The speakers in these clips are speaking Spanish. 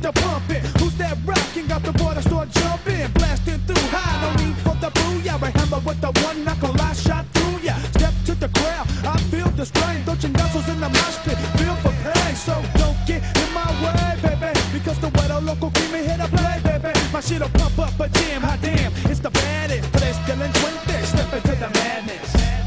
pressure pumping. Who's that rocking? Got the boy that start jumping, blasting through high. No need for the booyah. I hammer with the one knuckle I shot through ya. Step to the crowd, I feel the strain. Dutching in the mosh pit, feel for pain. So don't get in my way, baby, because the weather local keep me here to play, baby. My shit'll pump up a jam, hot damn, it's the baddest. Tres delincuentes, step into the madness.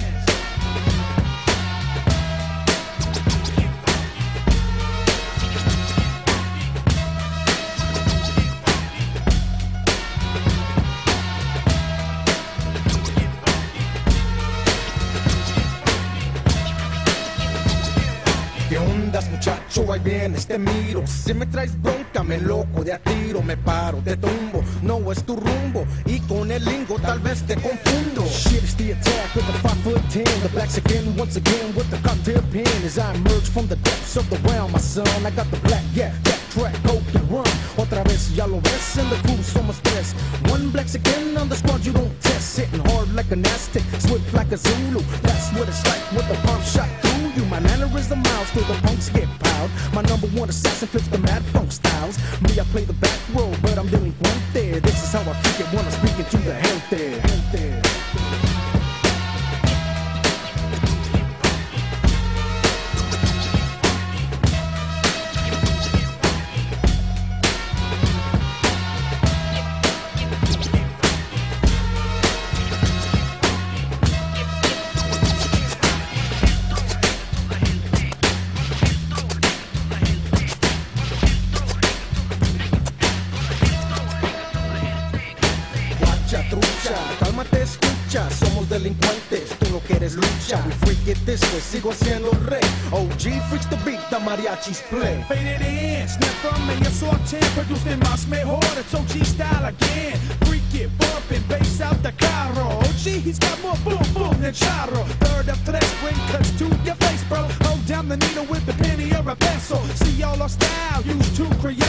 ¿Qué ondas, muchacho? Ahí vienes, te miro. Si me traes bronca, me loco de a tiro. Me paro, te tumbo, no es tu rumbo. Y con el lingo tal vez te confundo. Shit is the attack with the 5'10". The blacks again, once again with the cocktail pen. As I emerge from the depths of the realm, my son, I got the black, yeah, that track, hope to run. Otra vez, ya lo ves, in the crew somos tres. One blacks again on the squad, you don't test. Hitting hard like an Aztec, swift like a Zulu. That's what it's like with the pump shot through you. My mannerism miles till the punks get piled. My number one assassin flips the mad funk styles. Me, I play the back row, but I'm delinquente. This is how I freak it when I'm speaking to the gente. Trucha, cálmate, escucha, somos delincuentes, tú lo que eres lucha. We freak it this way, sigo siendo el rey. OG freaks the beat, the mariachis play. Faded in, snap from me, assaulting, producing más mejor. It's OG style again. Freak it, bumping, bass out the carro. OG, he's got more boom boom than charro. Third of tres, bring cuts to your face, bro. Hold down the needle with the penny or a pencil. See all our style, used to create